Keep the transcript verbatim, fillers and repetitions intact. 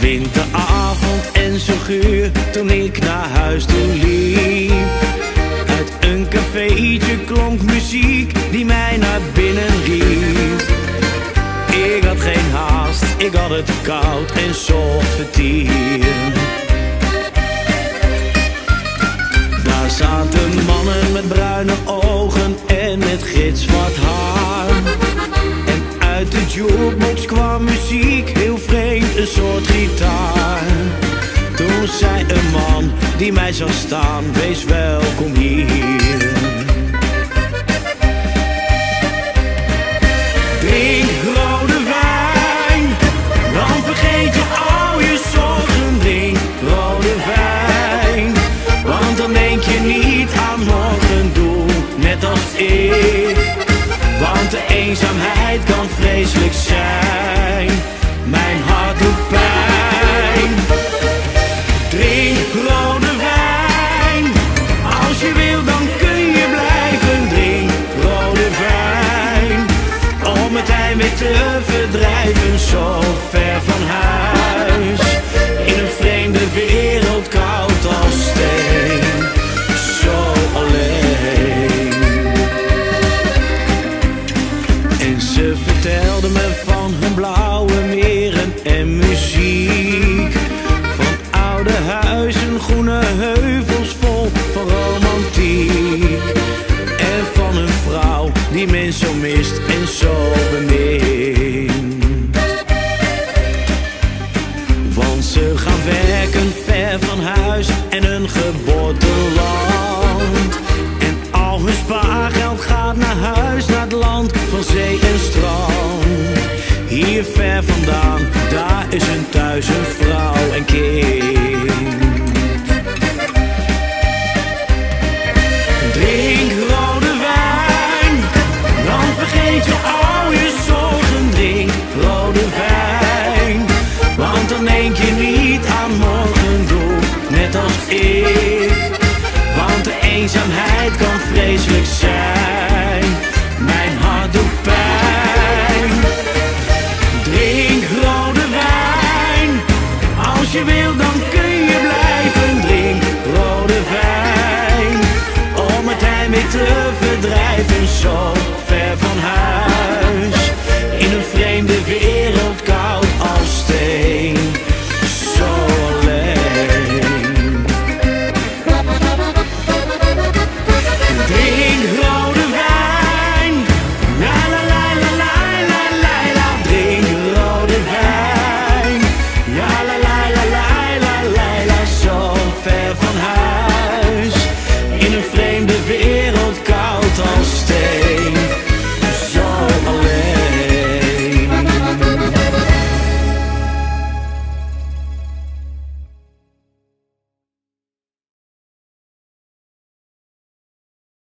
winteravond en zo guur toen ik naar huis toe liep. Uit een cafeetje klonk muziek die mij naar binnen riep. Ik had geen haast, ik had het koud en zocht vertier. Daar zaten mannen met bruine ogen en met gitzwart haar. En uit de jukebox kwam muziek, heel vreemd, een soort gitaar. Toen zei een man die mij zag staan, wees welkom hier. Drink rode wijn, dan vergeet je al je zorgen. Drink rode wijn, want dan denk je niet aan morgen. Doe net als ik, want de eenzaamheid kan vreselijk zijn. Mijn hart doet pijn. Drink rode wijn, als je wil dan kun je blijven. Drink rode wijn, om het heimwee te verdrijven. Zo ver van huis, in een vreemde wereld, koud als steen. Zo alleen. En ze vertelden me van hun blauwe meren en muziek. Van oude huizen, groene heuvels vol van romantiek. En van een vrouw die men zo mist en zo bemint. Want ze gaan werken ver van huis en hun geboorteland. En al hun spaargeld gaat naar huis, naar het land van zee en strand. Hier ver vandaan, daar is hun thuis, een vrouw en kind. Drink rode wijn, dan vergeet je al je zorgen. Drink rode wijn, want dan denk je niet aan morgen. Doe net als ik, want de eenzaamheid kan vreselijk zijn. Mijn hart doet pijn. Drink rode wijn, als je wil dan kun je blijven. Drink rode wijn, om het heimwee te